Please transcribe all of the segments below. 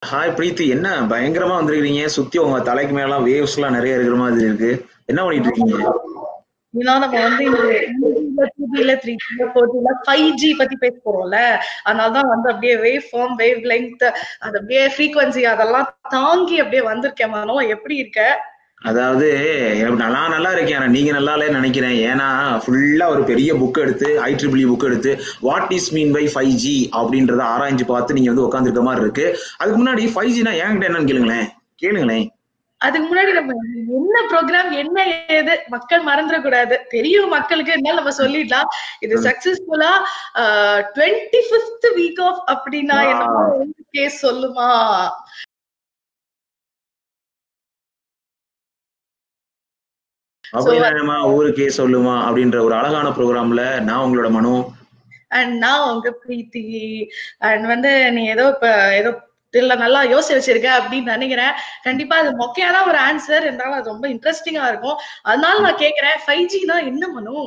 Hi பிரீத்தி, என்ன பயங்கரமா வந்திருக்கீங்க? சுத்தி உங்க தலைக்கு மேல வேவ்ஸ் எல்லாம் நிறைய இருக்கிற மாதிரி இருக்கு. என்ன பண்ணிட்டு இருக்கீங்க? ஏன்னா நம்ம வந்து இந்த 2Gல 3Gல 4Gல 5G பத்தி பேச போறோம்ல. அதனாலதான் வந்து அப்படியே வேவ் ஃபார்ம் வேவ் லெங்த் அது அப்படியே ஃப்ரீக்வன்சி அதெல்லாம் தாங்கி அப்படியே வந்திருக்கேன். மனோ எப்படி இருக்க? அதாவது எனக்கு நல்லா நல்லா இருக்கேன். ஆனா நீங்க நல்லா இல்லைன்னு நினைக்கிறேன். ஏன்னா ஃபுல்லா ஒரு பெரிய புக் எடுத்து IEEE புக் எடுத்து what is mean by 5G அப்படின்றத ஆராய்ஞ்சு பார்த்து நீங்க வந்து உட்காந்துருக்க மாதிரி இருக்கு. அதுக்கு முன்னாடி 5Gனா என்கிட்ட என்னன்னு கேளுங்களேன். கேளுங்களேன். அதுக்கு முன்னாடி நம்ம என்ன ப்ரோக்ராம் என்ன ஏது மக்கள் மறந்துடக்கூடாது. தெரியும் மக்களுக்கு, இருந்தாலும் நம்ம சொல்லிடலாம். இது சக்சஸ்ஃபுல்லா 25th வீக் ஆஃப் அப்படின்னா என்னமோ கேஸ் சொல்லுமா? அப்படின்னா என்னமா ஊருக்கே சொல்லுமா அப்படின்ற ஒரு அழகான ப்ரோக்ராம்ல நான் உங்களோட மனோ அண்ட் நான் உங்க பிரீத்தி. அண்ட் வந்து நீ ஏதோ இப்ப ஏதோ இல்ல நல்லா யோசிச்சு வச்சிருக்க அப்படின்னு நினைக்கிறேன். கண்டிப்பா அது மொக்கையான ஒரு ஆன்சர் இருந்தாலும் அது ரொம்ப இன்ட்ரெஸ்டிங்கா இருக்கும். அதனால நான் கேக்குறேன், 5Gனா என்ன பண்ணும்?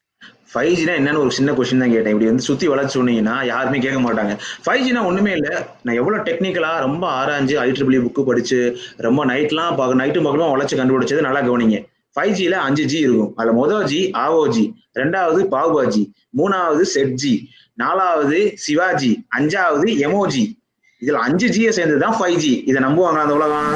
5Gனா என்னன்னு ஒரு சின்ன கொஸ்டின் தான் கேட்டேன். இப்படி வந்து சுத்தி வளர்ச்சி சொன்னீங்கன்னா யாருமே கேட்க மாட்டாங்க. 5Gனா ஒண்ணுமே இல்லை. நான் எவ்வளவு டெக்னிக்கலா ரொம்ப ஆராய்ஞ்சு IEEE புக்கு படிச்சு ரொம்ப நைட்டும் பகலும் உழைச்சு கண்டுபிடிச்சது நல்லா கவனிங்க. 5Gல 5G இருக்கும். அதுல முதல் ஜி ஆவோஜி, ரெண்டாவது பாவுபாஜி, மூணாவது செட்ஜி, நாலாவது சிவாஜி, அஞ்சாவது எமோஜி. இதுல 5G சேர்ந்துதான் 5G. இதை நம்புவாங்க அந்த உலகம்?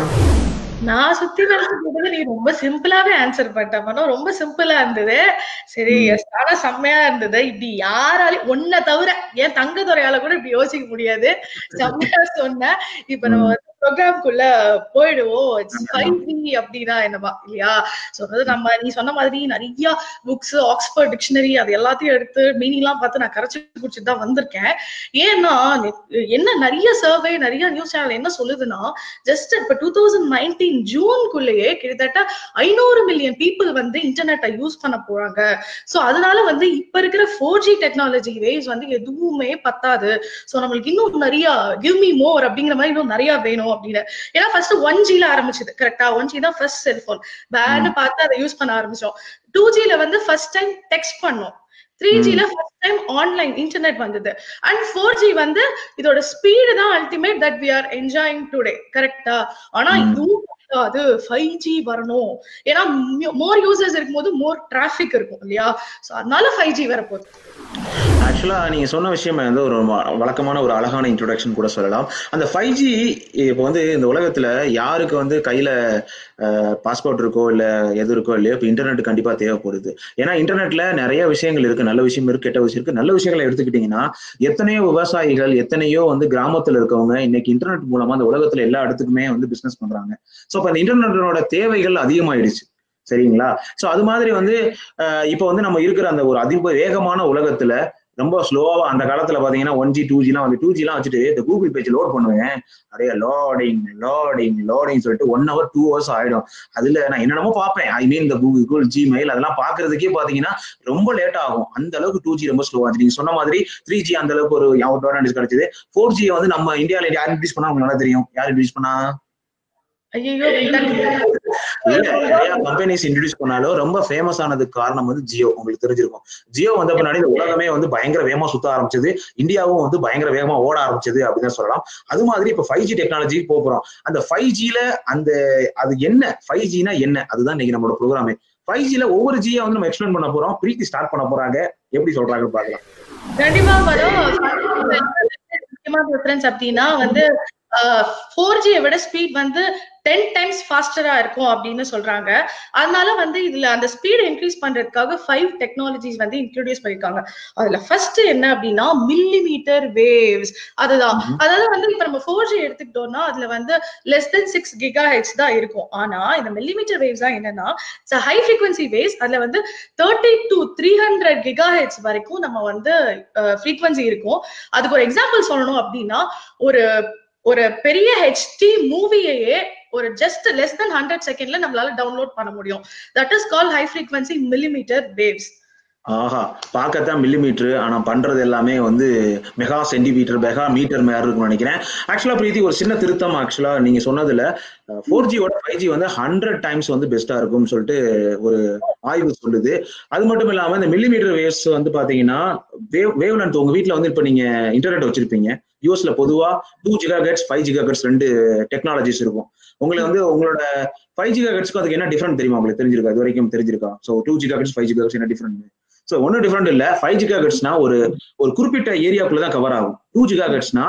நான் சுத்தி வளர்ந்து நீ ரொம்ப சிம்பிளாவே ஆன்சர் பண்ணிட்ட. ரொம்ப சிம்பிளா இருந்தது. சரி, ஆனா செம்மையா இருந்தது. இப்படி யாராலையும் ஒன்ன தவிர ஏன் தங்கத்துறையால கூட இப்படி யோசிக்க முடியாது. செம்மையா சொன்ன. இப்ப நம்ம வந்து ப்ரோக்ராம்குள்ள போயிடுவோம். 5G அப்படின்னா என்னவா இல்லையா? சொல்றது நம்ம நீ சொன்ன மாதிரி நிறைய புக்ஸ், ஆக்ஸ்போர்ட் டிக்ஷனரி அது எல்லாத்தையும் எடுத்து மீனிங் எல்லாம் பார்த்து நான் கரைச்சு குடிச்சுட்டு தான் வந்திருக்கேன். ஏன்னா என்ன நிறைய சர்வே நிறைய நியூஸ் சேனல் என்ன சொல்லுதுன்னா, ஜஸ்ட் இப்ப 2019 ஜூன்குள்ளேயே கிட்டத்தட்ட 500 மில்லியன் பீப்புள் வந்து இன்டர்நெட்டை யூஸ் பண்ண போறாங்க. சோ அதனால வந்து இப்ப இருக்கிற 4G டெக்னாலஜி வேவ்ஸ் வந்து எதுவுமே பத்தாது. சோ நம்மளுக்கு இன்னும் நிறைய கிவ் மீ மோர் அப்படிங்கிற மாதிரி இன்னும் நிறைய வேணும் அப்படின்னு. ஏன்னா ஃபர்ஸ்ட் 1Gல ஆரம்பிச்சது கரெக்டா. 1G தான் ஃபர்ஸ்ட் செல்போன். பேன்னு பார்த்து அதை யூஸ் பண்ண ஆரம்பிச்சோம். 2Gல வந்து ஃபர்ஸ்ட் டைம் டெக்ஸ்ட் பண்ணோம். 3Gல ஃபர்ஸ்ட் டைம் ஆன்லைன் இன்டர்நெட் வந்தது. அண்ட் 4G வந்து இதோட ஸ்பீடு தான் ultimate that we are enjoying today கரெக்டா. ஆனா இதுவும் அது 5G வரணும். ஏன்னா மோர் யூசர்ஸ் இருக்கும்போது மோர் டிராபிக் இருக்கும் இல்லையா? சோ அதனால 5G வரப்போகுது. ஆக்சுவலா நீங்க சொன்ன விஷயம் வந்து ஒரு வழக்கமான ஒரு அழகான இன்ட்ரோடக்ஷன் கூட சொல்லலாம். அந்த 5G இப்போ வந்து இந்த உலகத்துல யாருக்கு வந்து கையில பாஸ்போர்ட் இருக்கோ இல்ல எது இருக்கோ இல்லையோ இப்போ இன்டர்நெட் கண்டிப்பா தேவைப்படுது. ஏன்னா இன்டர்நெட்ல நிறைய விஷயங்கள் இருக்கு. நல்ல விஷயம் இருக்கு, கெட்ட விஷயம் இருக்கு. நல்ல விஷயங்களை எடுத்துக்கிட்டீங்கன்னா எத்தனையோ விவசாயிகள், எத்தனையோ வந்து கிராமத்துல இருக்கவங்க இன்னைக்கு இன்டர்நெட் மூலமா அந்த உலகத்துல எல்லா இடத்துக்குமே வந்து பிசினஸ் பண்றாங்க. சோ அப்ப இந்த இன்டர்நெட்டோட தேவைகள் அதிகமாயிடுச்சு. சரிங்களா? சோ அது மாதிரி வந்து இப்ப வந்து நம்ம இருக்கிற அந்த ஒரு வேகமான உலகத்துல ரொம்ப ஸ்லோவா அந்த காலத்துல பாத்தீங்கன்னா 1G 2G எல்லாம் வந்து 2G எல்லாம் வச்சுட்டு இந்த கூகுள் பேஜ் லோட் பண்ணுவேன். அப்படியே லோடிங் சொல்லிட்டு 1 hour 2 hours ஆயிடும். அதுல நான் என்னென்னமோ பார்ப்பேன். ஐ மீன் இந்த கூகுள் ஜிமெயில் அதெல்லாம் பாக்குறதுக்கே பாத்தீங்கன்னா ரொம்ப லேட் ஆகும். அந்த அளவுக்கு 2G ரொம்ப ஸ்லோவா இருந்துச்சு. நீங்க சொன்ன மாதிரி 3G அந்த அளவுக்கு ஒரு அட்வான்டேஜ் கிடைச்சது. 4G வந்து நம்ம இந்தியாவில யார் இன்ட்ரடியூஸ் பண்ணா உங்களுக்கு நல்லா தெரியும். யார் இன்ட்ரடியூஸ் பண்ணா? ஐயோ, நிறைய கம்பெனிஸ் இன்ட்ரடியூஸ் பண்ணாலும் ரொம்ப ஃபேமஸ் ஆனதுக்கு காரணம் வந்து ஜியோ. உங்களுக்கு தெரிஞ்சிருக்கும். ஜியோ வந்த பின்னாடி இந்த உலகமே வந்து பயங்கர வேகமா சுத்த ஆரம்பிச்சது. இந்தியாவும் வந்து பயங்கர வேகமா ஓட ஆரம்பிச்சது அப்படின்னு சொல்லலாம். அது மாதிரி இப்ப 5G டெக்னாலஜி போறோம். அந்த 5Gல அந்த அது என்ன 5Gனா என்ன அதுதான் இன்னைக்கு நம்மளோட ப்ரோக்ராமே. 5Gல ஒவ்வொரு ஜியை வந்து நம்ம எக்ஸ்பிளைன் பண்ண போறோம். பிரீத்தி ஸ்டார்ட் பண்ண போறாங்க. எப்படி சொல்றாங்கன்னு பாக்கலாம். கண்டிப்பா வரும். முக்கியமான டிஃபரன்ஸ் அப்படின்னா வந்து 4G விட ஸ்பீட் வந்து 10 times ஃபாஸ்டரா இருக்கும் அப்படின்னு சொல்றாங்க. அதனால வந்து இதுல அந்த ஸ்பீட் இன்க்ரீஸ் பண்றதுக்காக 5 டெக்னாலஜிஸ் வந்து இன்ட்ரோடியூஸ் பண்ணிருக்காங்க. அதுல ஃபர்ஸ்ட் என்ன அப்படின்னா மில்லிமீட்டர் வேவ்ஸ். அதுதான். அதாவது வந்து இப்ப நம்ம 4G எடுத்துக்கிட்டோம்னா அதுல வந்து less than 6 GHz தான் இருக்கும். ஆனா இந்த மில்லிமீட்டர் வேவ்ஸ் தான் என்னன்னா ஹை ஃப்ரீக்வன்சி வேவ்ஸ். அதுல வந்து 30 to 300 GHz வரைக்கும் நம்ம வந்து ஃப்ரீக்வன்சி இருக்கும். அதுக்கு ஒரு எக்ஸாம்பிள் சொல்லணும் அப்படின்னா ஒரு ஒரு பெரிய HD மூவியையே ஒரு ஜஸ்ட் லெஸ் தென் 100 செகண்ட்ல நம்மளால டவுன்லோட் பண்ண முடியும். That is call high frequency millimetre waves. ஆஹா, பார்க்கத்தான் மில்லிமீட்டர். ஆனா பண்றது எல்லாமே வந்து மெகா சென்டிமீட்டர் மெகா மீட்டர் மாதிரி இருக்கும்னு நினைக்கிறேன். ஆக்சுவலா பிரீத்தி ஒரு சின்ன திருத்தம். ஆக்சுவலா நீங்க சொன்னதுல 4Gயோட 5G வந்து 100 times வந்து பெஸ்டா இருக்கும்னு சொல்லிட்டு ஒரு ஆய்வு சொல்லுது. அது மட்டும் இல்லாம இந்த மில்லிமீட்டர் வேவ்ஸ் வந்து பாத்தீங்கன்னா வேவ் லென்த் உங்க வீட்டுல வந்து இப்ப நீங்க இன்டர்நெட் வச்சிருப்பீங்க. யூஎஸ்ல பொதுவா 2 GHz 5 GHz 2 டெக்னாலஜிஸ் இருக்கும். உங்களுக்கு வந்து உங்களோட 5 GHzக்கு அதுக்கு என்ன டிஃபரெண்ட் தெரியுமா? உங்களுக்கு தெரிஞ்சிருக்கா? இது வரைக்கும் தெரிஞ்சிருக்கா? ஸோ 2 GHz 5 GHz என்ன டிஃபரெண்ட்? ஸோ ஒன்னும் டிஃபரெண்ட் இல்ல. 5 GHzனா ஒரு குறிப்பிட்ட ஏரியாக்குள்ள தான் கவர் ஆகும். 2 GHzனா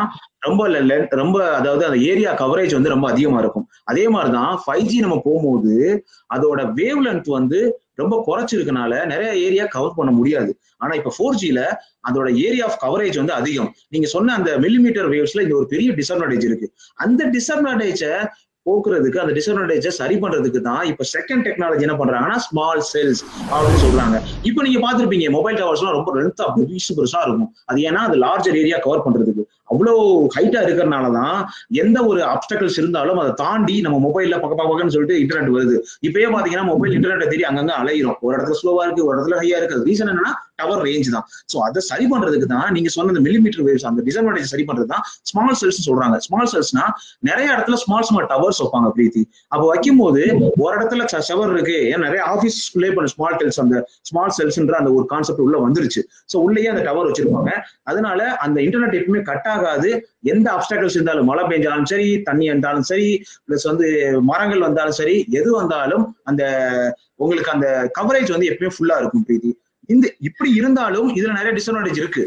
ரொம்ப அதாவது அந்த ஏரியா கவரேஜ் வந்து ரொம்ப அதிகமா இருக்கும். அதே மாதிரிதான் 5G நம்ம போகும்போது அதோட வேவ் லென்த் வந்து ரொம்ப குறைச்சிருக்கனால நிறைய ஏரியா கவர் பண்ண முடியாது. ஆனா இப்ப 4Gல அதோட ஏரியா ஆஃப் கவரேஜ் வந்து அதிகம். நீங்க சொன்ன அந்த மில்லிமீட்டர் வேவ்ஸ்ல இந்த ஒரு பெரிய டிஸ்அட்வான்டேஜ் இருக்கு. அந்த டிஸ்அட்வான்டேஜை போக்குறதுக்கு, அந்த டிஸ்அட்வான்டேஜை சரி பண்றதுக்கு தான் இப்ப செகண்ட் டெக்னாலஜி என்ன பண்றாங்கன்னா ஸ்மால் செல்ஸ் அப்படின்னு சொல்றாங்க. இப்ப நீங்க பாத்துருப்பீங்க மொபைல் டவர்ஸ் எல்லாம் ரொம்ப லென்த்தா பெருசா இருக்கும். அது ஏன்னா அது லார்ஜர் ஏரியா கவர் பண்றதுக்கு அவ்வளவு ஹைட்டா இருக்கிறதுனாலதான் எந்த ஒரு அப்டக்கல்ஸ் இருந்தாலும் அதை தாண்டி நம்ம மொபைல்ல பக்கன்னு சொல்லிட்டு இன்டர்நெட் வருது. இப்பயே பாத்தீங்கன்னா மொபைல் இன்டர்நெட் தேடி அங்கங்க அலையிரும். ஒரு இடத்துல ஸ்லோவா இருக்கு, ஒரு இடத்துல ஹையா இருக்கு. ரீசன் என்னன்னா டவர் ரேஞ்ச் தான். சோ அதை சரி பண்றதுக்கு தான் நீங்க சொன்ன அந்த மில்லிமீட்டர் வேவ்ஸ் அந்த டிஸ்அட்வான்டேஜ் சரி பண்றது தான் ஸ்மால் செல்ஸ் சொல்றாங்க. ஸ்மால் செல்ஸ்னா நிறைய இடத்துல ஸ்மால் டவர்ஸ் வைப்பாங்க பிரீத்தி. அப்ப வைக்கும் போது ஒரு இடத்துல செவர் இருக்கு, ஏன் நிறைய ஆபீஸ்க்குள்ளே பண்ண அந்த ஸ்மால் செல்ஸ்ன்ற அந்த ஒரு கான்செப்ட் உள்ள வந்துருச்சு. சோ உள்ளேயே அந்த டவர் வச்சிருப்பாங்க. அதனால அந்த இன்டர்நெட் எப்பவுமே கட் ஆகாது. எந்த அப்டாக்கிள்ஸ் இருந்தாலும், மழை பெஞ்சாலும் சரி, தண்ணி இருந்தாலும் சரி, பிளஸ் வந்து மரங்கள் வந்தாலும் சரி, எது வந்தாலும் அந்த உங்களுக்கு அந்த கவரேஜ் வந்து எப்பவுமே ஃபுல்லா இருக்கும் பிரீத்தி. இப்படி இருந்தாலும் இதுல நிறைய டிஸ்அட்வான்டேஜ் இருக்கு.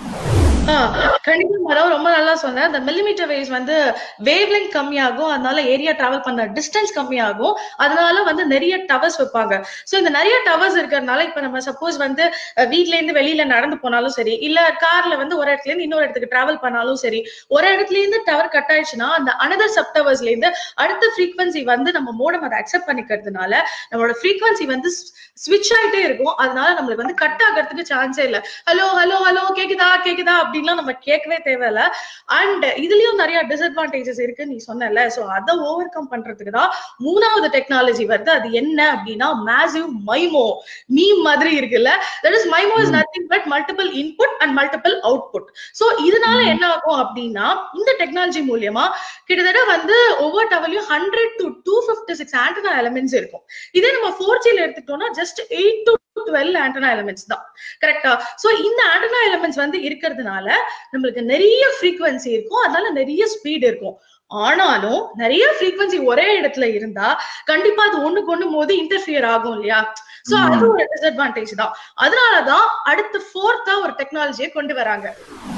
கண்டிப்பா மேடம், ரொம்ப நல்லா சொன்னேன். இந்த மில்லிமீட்டர் வேவ்ஸ் வந்து வேவ் லென்த் கம்மியாகும், அதனால ஏரியா டிராவல் பண்ண டிஸ்டன்ஸ் கம்மியாகும். அதனால வந்து நிறைய டவர்ஸ் வைப்பாங்க. சோ இந்த நிறைய டவர்ஸ் இருக்கிறதுனால இப்ப நம்ம சப்போஸ் வந்து வீட்ல இருந்து வெளியில நடந்து போனாலும் சரி, இல்ல கார்ல வந்து ஒரு இடத்துல இருந்து இன்னொரு இடத்துக்கு டிராவல் பண்ணாலும் சரி, ஒரு இடத்துல இருந்து டவர் கட் ஆயிடுச்சுன்னா அந்த அனதர் சப் டவர்ஸ்ல இருந்து அடுத்த ஃப்ரீக்வன்சி வந்து நம்ம மோடம் அதை அக்செப்ட் பண்ணிக்கிறதுனால நம்மளோட ஃப்ரீக்வன்சி வந்து ஸ்விட்ச் ஆயிட்டே இருக்கும். அதனால நம்மளுக்கு வந்து கட் ஆகிறதுக்கு சான்ஸே இல்ல. ஹலோ ஹலோ ஹலோ கேக்குதா கேக்குதா அப்படின்லாம் நம்ம கேட்கவே தேவையில்ல. அண்ட் இதுலயும் நிறைய டிஸ்அட்வான்டேஜஸ் இருக்கு நீ சொன்னல. சோ அதை ஓவர் கம் பண்றதுக்கு தான் மூணாவது டெக்னாலஜி வருது. அது என்ன அப்படின்னா மேசிவ் மைமோ மீம் மாதிரி இருக்குல்ல. That is MIMO is nothing but multiple input and multiple output. So இதனால என்ன ஆகும் அப்படின்னா இந்த டெக்னாலஜி மூலியமா கிட்டத்தட்ட வந்து ஒவ்வொரு டவர்லயும் 100 to 256 ஆண்டனா எலிமெண்ட்ஸ் இருக்கும். இதே நம்ம 4Gல எடுத்துட்டோம்னா ஜஸ்ட் 8 to 12 ஆண்டனா எலிமெண்ட்ஸ் தான். கரெக்டா? சோ இந்த ஆண்டனா எலிமெண்ட்ஸ் வந்து இருக்கிறதுனால நம்மளுக்கு நிறைய ஃப்ரீக்வன்சி இருக்கும், அதனால நிறைய ஸ்பீட் இருக்கும். ஆனாலும் நிறைய ஃப்ரீக்வன்சி ஒரே இடத்துல இருந்தா கண்டிப்பா அது ஒண்ணுக்கு ஒண்ணு போது இன்டர்ஃபியர் ஆகும் இல்லையா? சோ அது ஒரு டிஸ்அட்வான்டேஜ் தான். அதனாலதான் அடுத்த ஃபோர்த்தா ஒரு டெக்னாலஜியை கொண்டு வராங்க.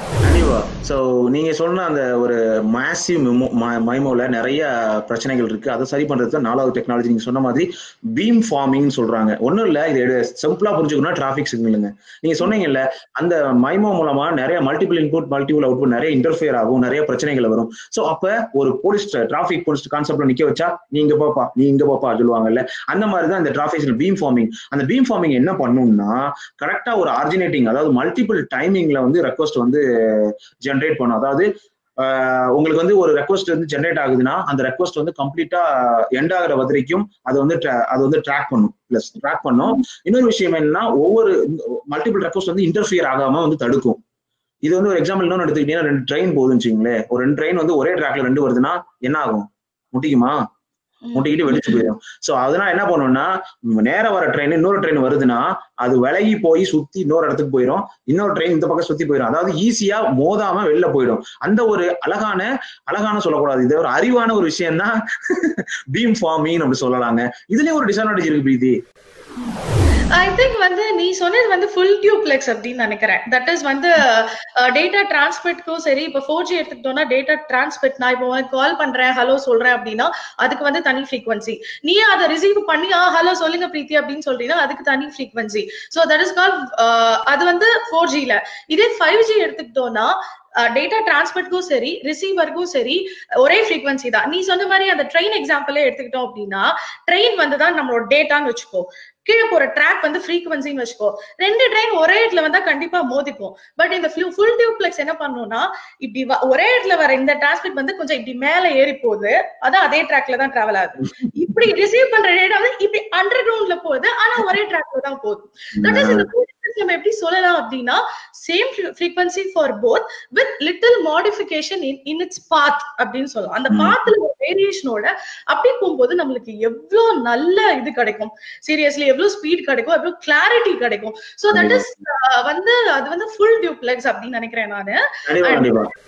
சோ நீங்க சொன்ன அந்த ஒரு மேசிவ் மைமோல நிறைய பிரச்சனைகள் இருக்கு. அதை சரி பண்றதுக்கு நாலாவது டெக்னாலஜி நீங்க சொன்ன மாதிரி பீம் ஃபார்மிங் சொல்றாங்க. ஒண்ணும் இல்ல, இது சிம்பிளா புரிஞ்சுக்கணும்னா டிராபிக் சிக்னலுங்க. நீங்க சொன்னீங்கல்ல அந்த மைமோ மூலமா நிறைய மல்டிபிள் இன்புட் மல்டிபிள் அவுட்புட் நிறைய இன்டர்ஃபியர் ஆகும், நிறைய பிரச்சனைகள் வரும். சோ அப்ப ஒரு போலீஸ் டிராபிக் போலீஸ் கான்செப்ட்ல நிக்க வச்சா நீ இங்க போப்பா நீ இங்க போப்பா சொல்லுவாங்கல்ல, அந்த மாதிரிதான் இந்த டிராபிக் பீம் ஃபார்மிங். அந்த பீம் ஃபார்மிங் என்ன பண்ணும்னா கரெக்டா ஒரு ஆர்ஜினேட்டிங், அதாவது மல்டிபிள் டைமிங்ல வந்து ரெக்வஸ்ட் வந்து ஜெனரேட் பண்ணும். அதாவது உங்களுக்கு வந்து ஒரு ரெக்வஸ்ட் வந்து ஜெனரேட் ஆகுதுன்னா அந்த ரெக்வஸ்ட் வந்து கம்ப்ளீட்டா எண்ட் ஆகிற வரைக்கும் அது வந்து ட்ராக் பண்ணும். பிளஸ் ட்ராக் பண்ணும். இன்னொரு விஷயம் என்னன்னா ஒவ்வொரு மல்டிபிள் ரெக்வஸ்ட் வந்து இன்டர்ஃபியர் ஆகாம வந்து தடுக்கும். இது வந்து ஒரு எக்ஸாம்பிள் இன்னொன்று எடுத்துக்கிட்டீங்கன்னா 2 ட்ரெயின் போகுதுன்னு வச்சுங்களேன். ஒரு 2 ட்ரெயின் வந்து ஒரே ட்ராக்ல 2 வருதுன்னா என்ன ஆகும்? முட்டிக்குமா? முட்டிக்கிட்டு வெளிச்சு போயிடும். சோ அதனால என்ன பண்ணும்னா நேரம் வர ட்ரெயின் இன்னொரு ட்ரெயின் வருதுன்னா அது விலகி போய் சுத்தி இன்னொரு இடத்துக்கு போயிடும், இன்னொரு ட்ரெயின் இந்த பக்கம் சுத்தி போயிடும். அதாவது ஈஸியா மோதாம வெளில போயிடும். அந்த ஒரு அழகான சொல்லக்கூடாது, இது ஒரு அறிவான ஒரு விஷயம் தான் பீம் ஃபார்மிங் அப்படி சொல்லலாங்க. இதுலயும் ஒரு டிஸ்அட்வான்டேஜ் இருக்கு பிரீத்தி. ஐ திங்க் வந்து நீ சொன்னது வந்து ஃபுல் டியூப்ளெக்ஸ் அப்படின்னு நினைக்கிறேன். தட் இஸ் வந்து டேட்டா டிரான்ஸ்மிட்க்கும் சரி, இப்போ 4G எடுத்துக்கிட்டோம்னா டேட்டா டிரான்ஸ்மிட் நான் இப்போ கால் பண்றேன் ஹலோ சொல்றேன் அப்படின்னா அதுக்கு வந்து தனி ஃப்ரீக்வன்சி. நீ அதை ரிசீவ் பண்ணி ஹலோ சொல்லுங்க பிரீத்தி அப்படின்னு சொல்றீங்கன்னா அதுக்கு தனி frequency. So that is call அது வந்து 4Gல. இதே 5G எடுத்துக்கிட்டோம்னா டேட்டா டிரான்ஸ்மிட்க்கும் சரி ரிசீவருக்கும் சரி ஒரே ஃப்ரீக்வன்சி தான். நீ சொன்ன மாதிரி அந்த ட்ரெயின் எக்ஸாம்பிளே எடுத்துக்கிட்டோம் அப்படின்னா ட்ரெயின் வந்து தான் நம்மளோட டேட்டான்னு வச்சுக்கோ, கீழே போற ட்ராக் வந்து ஃப்ரீக்வன்சின்னு வச்சுக்கோ. 2 ட்ரெயின் ஒரே இடத்துல வந்தா கண்டிப்பா மோதிக்கும். பட் இந்த ஃபுல் டியூப்ளெக்ஸ் என்ன பண்ணும்னா இப்படி ஒரே இடத்துல வர இந்த டிரான்ஸ்மிட் வந்து கொஞ்சம் இப்படி மேல ஏறி போகுது, அதான் அதே ட்ராக்ல தான் டிராவல் ஆகுது. இப்படி ரிசீவ் பண்ற டேட்டா வந்து இப்படி அண்டர் கிரவுண்ட்ல போகுது, ஆனா ஒரே ட்ராக்ல தான் போகுது. தட் இஸ் இந்த நம்ம எப்படி சொல்லலாம் அப்படின்னா same frequency for both with little modification in its path அப்படின்னு சொல்லலாம். அந்த பாத்ல ஒரு வேரியேஷனோட அப்படி போகும்போது நம்மளுக்கு எவ்வளவு நல்ல இது கிடைக்கும், சீரியஸ்லி எவ்வளவு ஸ்பீட் கிடைக்கும், எவ்வளவு கிளாரிட்டி கிடைக்கும். சோ தட் இஸ் வந்து அது வந்து ஃபுல் டியூப்ளெக்ஸ் அப்படின்னு நினைக்கிறேன் நானு.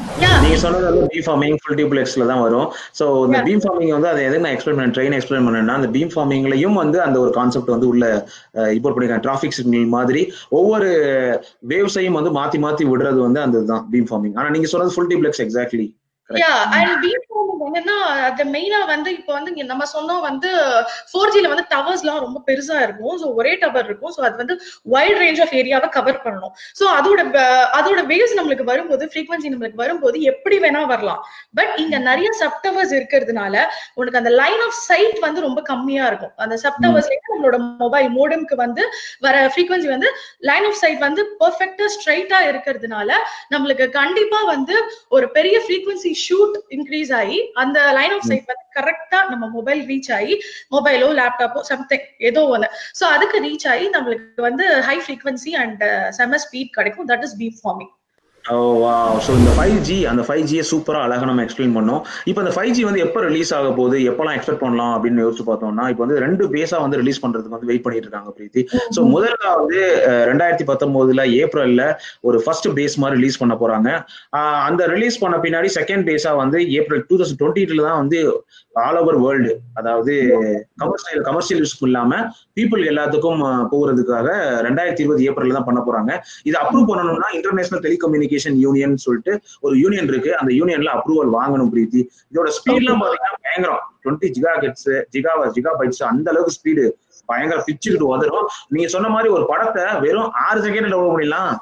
நீங்க சொன்னது வந்து பீம் ஃபார்மிங் ஃபுல் டியூப்ளெக்ஸ்ல தான் வரும். ஸோ இந்த பீம் ஃபார்மிங் வந்து அதை எதுக்கு நான் எக்ஸ்பிளைன் பண்ணேன்னா, அந்த பீம் ஃபார்மிங்லயும் வந்து அந்த ஒரு கான்செப்ட் வந்து உள்ள இம்போர்ட் பண்ணிருக்காங்க. டிராஃபிக் சிக்னல் மாதிரி ஒவ்வொரு வேவ்ஸையும் வந்து மாத்தி மாத்தி விடுறது வந்து அந்த தான் பீம் ஃபார்மிங். ஆனா நீங்க சொன்னது full duplex exactly. And beam forming என்னன்னா அது மெயினா வந்து இப்போ வந்து நம்ம சொன்னோம் வந்து 4Gல வந்து டவர்ஸ்லாம் ரொம்ப பெருசா இருக்கும். ஸோ ஒரே டவர் இருக்கும். ஸோ அது வந்து வைட் ரேஞ்ச் ஆஃப் ஏரியாவை கவர் பண்ணணும். ஸோ அதோட வேவ்ஸ் நம்மளுக்கு வரும்போது ஃப்ரீக்வன்சி நம்மளுக்கு வரும்போது எப்படி வேணா வரலாம். பட் இங்க நிறைய சப் டவர்ஸ் இருக்கிறதுனால உனக்கு அந்த லைன் ஆஃப் சைட் வந்து ரொம்ப கம்மியா இருக்கும். அந்த சப் டவர்ஸ்ல நம்மளோட மொபைல் மோடம்க்கு வந்து வர ஃப்ரீக்வன்சி வந்து லைன் ஆஃப் சைட் வந்து பெர்ஃபெக்ட்டா ஸ்ட்ரைட்டா இருக்கிறதுனால நம்மளுக்கு கண்டிப்பா வந்து ஒரு பெரிய ஃப்ரீக்வன்சி ஷூட் இன்க்ரீஸ் ஆகி அந்த லைன் ஆஃப் சைட் வந்து கரெக்டா நம்ம மொபைல் ரீச் ஆகி மொபைலோ லேப்டாப்போ சம்திங் ஏதோ ஒன்று ஸோ அதுக்கு ரீச் ஆகி நம்மளுக்கு வந்து ஹை ஃப்ரீக்வன்சி அண்ட் செம ஸ்பீட் கிடைக்கும். That is beam forming. So இந்த 5G அந்த 5G சூப்பரா அழகா நம்ம எக்ஸ்பிளைன் பண்ணோம். இப்போ இந்த 5G வந்து எப்போ ரிலீஸ் ஆக போகுது, எப்பெல்லாம் எக்ஸ்பெக்ட் பண்ணலாம் அப்படின்னு யோசிச்சு பார்த்தோம்னா, இப்போ வந்து 2 பேஸா வந்து ரிலீஸ் பண்றதுக்கு வந்து வெயிட் பண்ணிட்டு இருக்காங்க பிரீத்தி. ஸோ முதல்ல வந்து 2019 ஏப்ரல்ல ஒரு ஃபர்ஸ்ட் பேஸ் மாதிரி ரிலீஸ் பண்ண போறாங்க. அந்த ரிலீஸ் பண்ண பின்னாடி செகண்ட் பேஸா வந்து ஏப்ரல் 2022 தான் வந்து ஆல் ஓவர் வேர்ல்டு, அதாவது கமர்ஷியல் யூஸ் இல்லாம பீப்புள் எல்லாத்துக்கும் போகிறதுக்காக 2020 ஏப்ரல்ல தான் பண்ண போறாங்க. இது அப்ரூவ் பண்ணணும்னா இன்டர்நேஷனல் டெலிகம்யூனிகேஷன் யூனியன் சொல்லிட்டு ஒரு யூனியன் இருக்கு. அந்த யூனியன்ல அப்ரூவல் வாங்கணும் பிரீத்தி. இதோட ஸ்பீட்லாம் பாத்தீங்கன்னா பயங்கரம் 20 ஜிகாபைட்ஸ் அந்த அளவுக்கு ஸ்பீடு பயங்கர பிச்சுக்கிட்டு உதரும். நீங்க சொன்ன மாதிரி ஒரு படத்தை வெறும் 6 செகண்ட்ல டவுன்லோட் பண்ணிடலாம்.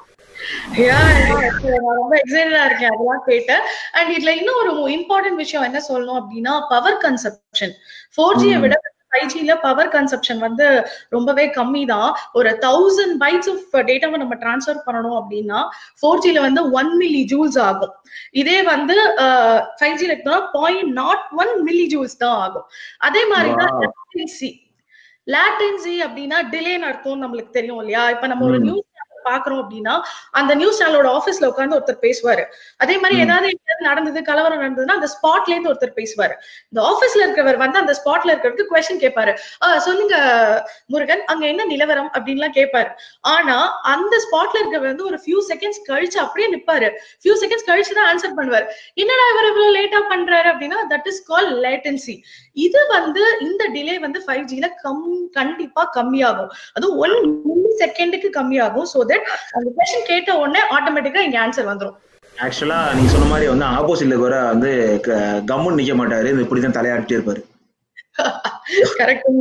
ரொம்ப எக்ஸைட்டடா இருக்கேன் அதெல்லாம் கேட்டு. அண்ட் இதுல இன்னும் ஒரு இம்பார்ட்டன்ட் விஷயம் என்ன சொல்லணும் அப்படின்னா பவர் கன்சப்ஷன் 4Gயை விட 5Gல பவர் கன்சப்ஷன் வந்து ரொம்பவே கம்மி தான். ஒரு 1000 பைட்ஸ் ஆஃப் டேட்டாவை நம்ம டிரான்ஸ்ஃபர் பண்ணணும் அப்படின்னா 4Gல வந்து 1 மில்லி ஜூல்ஸ் ஆகும். இதே வந்து 5Gல 0.01 மில்லி ஜூல்ஸ் தான் ஆகும். அதே மாதிரிதான் லேட்டன்சி அப்படின்னா டிலேன்னு அர்த்தம் நம்மளுக்கு தெரியும் இல்லையா? இப்ப நம்ம ஒரு நியூஸ் பாக்குறோம் அப்படின்னா அந்த நியூஸ் சேனலோட ஆபீஸ்ல உட்கார்ந்து ஒருத்தர் பேசுவாரு. அதே மாதிரி ஏதாவது நடந்தது கலவரம் நடந்ததுன்னா அந்த ஸ்பாட்ல இருந்து ஒருத்தர் பேசுவாரு. இந்த ஆபீஸ்ல இருக்கிறவர் வந்து அந்த ஸ்பாட்ல இருக்கிறவருக்கு கொஸ்டின் கேட்பாரு. சொல்லுங்க முருகன், அங்க என்ன நிலவரம் அப்படின்லாம் கேட்பாரு. ஆனா அந்த ஸ்பாட்ல இருக்கிறவர் வந்து ஒரு ஃபியூ செகண்ட்ஸ் கழிச்சு அப்படியே நிப்பாரு. ஃபியூ செகண்ட்ஸ் கழிச்சுதான் ஆன்சர் பண்ணுவாரு. என்னடா இவர் இவ்வளவு லேட்டா பண்றாரு அப்படின்னா தட் இஸ் கால் லேட்டன்சி. இது வந்து இந்த டிலே வந்து 5Gல கண்டிப்பா கம்மியாகும். அதுவும் 1 மில்லி செகண்டுக்கு கம்மியாகும். சோ தட் அந்த क्वेश्चन கேட்ட உடனே ஆட்டோமேட்டிக்கா இங்க ஆன்சர் வந்துரும். ஆக்சுவலா நீங்க சொன்ன மாதிரி வந்து ஆப்போசிட்ல வர வந்து கம்முன்னு நிக்க மாட்டாரு, இப்படிதான் தலையாட்டிட்டே இருப்பாரு. கரெக்ட்.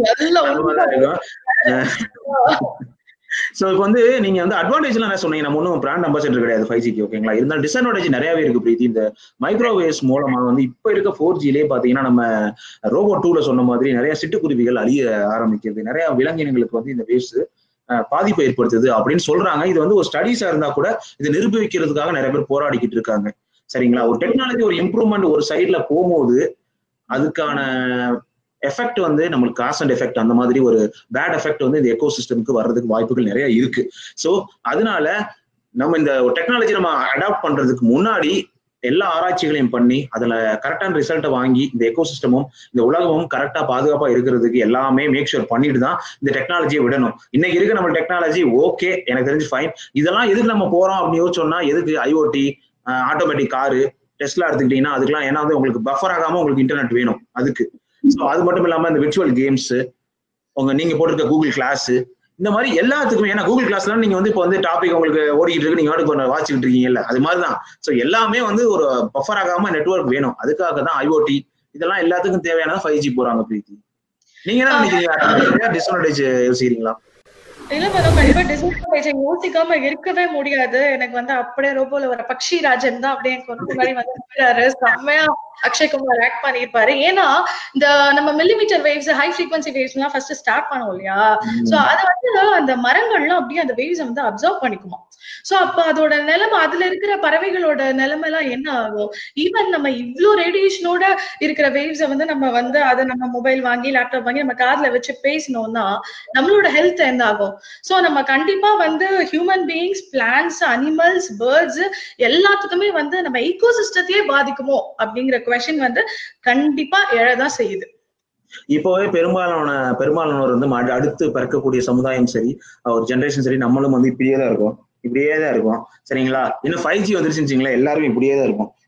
சோ இப்போ வந்து நீங்க வந்து அட்வான்டேஜ் எல்லாம் என்ன சொன்னீங்க? நம்ம ஒன்னும் பிராண்ட் அம்பாசிடர் கிடையாது 5Gக்கு, ஓகேங்களா? இருந்தாலும் டிஸ்அட்வான்டேஜ் நிறையவே இருக்கு பிரீத்தி. இந்த மைக்ரோவேவ்ஸ் மூலமா வந்து இப்ப இருக்க 4Gலே பாத்தீங்கன்னா நம்ம ரோபோ 2ல சொன்ன மாதிரி நிறைய சிட்டுக்குருவிகள் அழிய ஆரம்பிக்கிறது, நிறைய விலங்கினங்களுக்கு வந்து இந்த வேவ்ஸ் பாதிப்பை ஏற்படுத்துது அப்படின்னு சொல்றாங்க. இது வந்து ஒரு ஸ்டடிஸா இருந்தா கூட இதை நிரூபிக்கிறதுக்காக நிறைய பேர் போராடிக்கிட்டு இருக்காங்க. சரிங்களா? ஒரு டெக்னாலஜி ஒரு இம்ப்ரூவ்மெண்ட் ஒரு சைட்ல போகும்போது அதுக்கான எஃபெக்ட் வந்து நம்மளுக்கு காஸ் அண்ட் எஃபெக்ட் அந்த மாதிரி ஒரு பேட் எஃபெக்ட் வந்து இந்த எக்கோ சிஸ்டமுக்கு வர்றதுக்கு வாய்ப்புகள் நிறைய இருக்கு. ஸோ அதனால நம்ம இந்த டெக்னாலஜி நம்ம அடாப்ட் பண்றதுக்கு முன்னாடி எல்லா ஆராய்ச்சிகளையும் பண்ணி அதுல கரெக்டான ரிசல்ட்டை வாங்கி இந்த எக்கோ சிஸ்டமும் இந்த உலகமும் கரெக்டா பாதுகாப்பா இருக்கிறதுக்கு எல்லாமே மேக் ஷூர் பண்ணிட்டு தான் இந்த டெக்னாலஜியை விடணும். இன்னைக்கு இருக்க நம்ம டெக்னாலஜி ஓகே, எனக்கு தெரிஞ்சு ஃபைன். இதெல்லாம் எதுக்கு நம்ம போறோம் அப்படின்னு யோசிச்சோம்னா, எதுக்கு ஐஓடி, ஆட்டோமேட்டிக் காரு, டெஸ்லா எடுத்துக்கிட்டீங்கன்னா அதுக்கெல்லாம் ஏன்னா வந்து உங்களுக்கு பஃபர் ஆகாம உங்களுக்கு இன்டர்நெட் வேணும் அதுக்கு. ஸோ அது மட்டும் இல்லாம இந்த விர்ச்சுவல் கேம்ஸ், நீங்க போட்டிருக்க கூகுள் கிளாஸ், இந்த மாதிரி எல்லாத்துக்குமே. ஏன்னா கூகுள் கிளாஸ்ல நீங்க வந்து இப்போ வந்து டாபிக் உங்களுக்கு ஓடிக்கிட்டு இருக்கு, நீங்க வாட்சிக்கிட்டு இருக்கீங்கல்ல, அது மாதிரிதான். ஸோ எல்லாமே வந்து ஒரு பஃபர் ஆகாம நெட்வொர்க் வேணும். அதுக்காக தான் ஐஓடி இதெல்லாம் எல்லாத்துக்கும் தேவையான 5G போறாங்க பிரீத்தி. நீங்க என்ன நினைக்கிறீங்க? டிஸ்அட்வான்டேஜ் யோசிக்கிறீங்களா? இல்ல மேடம், கண்டிப்பா டிஸ்அட்வான்டேஜ் யோசிக்காம இருக்கவே முடியாது. எனக்கு வந்து அப்படியே ரோபோல வர பக்ஷி ராஜன் தான் அப்படியே எனக்கு முன்னாடி வந்து செம்மையா அக்ஷய் குமார் ஆக்ட் பண்ணிருப்பாரு. ஏன்னா இந்த நம்ம millimetre waves, high frequency waves எல்லாம் ஃபர்ஸ்ட் ஸ்டார்ட் பண்ணுவோம் இல்லையா? சோ அது வந்து அந்த மரங்கள்லாம் அப்படியே அந்த வேவ்ஸ் வந்து அப்சர்வ் பண்ணிக்குமா. சோ அப்ப அதோட நிலைமை, அதுல இருக்கிற பறவைகளோட நிலைமை எல்லாம் என்ன ஆகும்? ஈவன் நம்ம இவ்ளோ ரேடியேஷனோட இருக்கிற வேவ்ஸை வந்து நம்ம வந்து அதை நம்ம மொபைல் வாங்கி லேப்டாப் வாங்கி நம்ம கார்ல வச்சு பேசினோம்னா நம்மளோட ஹெல்த் என்ன ஆகும்? சோ நம்ம கண்டிப்பா வந்து human beings, plants, animals, birds எல்லாத்துக்குமே வந்து நம்ம ஈகோசிஸ்டத்தையே பாதிக்குமோ அப்படிங்கிற குவெஸ்சன் வந்து கண்டிப்பா எழதான் செய்யுது. இப்போவே பெரும்பாலானவர் வந்து அடுத்து பிறக்கக்கூடிய சமுதாயம் சரி, ஒரு ஜென்ரேஷன் சரி, நம்மளும் வந்து இப்படியே தான் இருக்கும். சரிங்களா? இன்னும் 5G வந்துருச்சுங்களா, எல்லாரும் இப்படியே தான் இருக்கும்.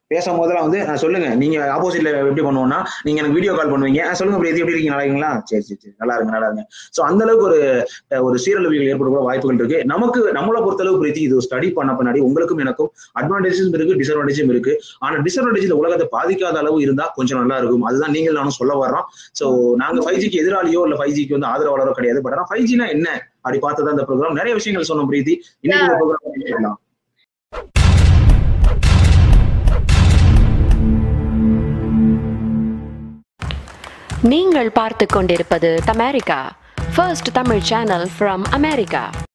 பேசும்போதெல்லாம் வந்து சொல்லுங்க நீங்க ஆப்போசிட்ல எப்படி பண்ணுவோம்னா நீங்க எனக்கு வீடியோ கால் பண்ணுவீங்க சொல்லுங்க பிரீத்தி எப்படி இருக்கீங்க நல்லா இருக்கீங்களா சரி சரி சரி நல்லா இருங்க நல்லா இருங்க ஸோ அந்த அளவுக்கு ஒரு சீரழிவுகள் ஏற்பட வாய்ப்புகள் இருக்கு நமக்கு நம்மளை பொறுத்தளவு பிரீத்தி இது ஸ்டடி பண்ண பின்னாடி உங்களுக்கும் எனக்கும் அட்வான்டேஜும் இருக்கு டிஸ்அட்வான்டேஜும் இருக்கு ஆனா டிஸ்அட்வான்டேஜ் உலகத்தை பாதிக்காத அளவு இருந்தா கொஞ்சம் நல்லா இருக்கும் அதுதான் நீங்கள் நானும் சொல்ல வர்றோம் ஸோ நாங்க 5Gக்கு எதிராளியோ இல்ல 5Gக்கு வந்து ஆதரவாளரோ கிடையாது பட் ஆனா 5Gனா என்ன அப்படி பார்த்ததான் இந்த ப்ரோக்ராம் நிறைய விஷயங்கள் சொன்னோம் பிரீத்தி இன்னைக்கு இந்த ப்ரோக்ராம் நீங்கள் பார்த்துக் கொண்டிருப்பது Tamirica, first Tamil channel from America.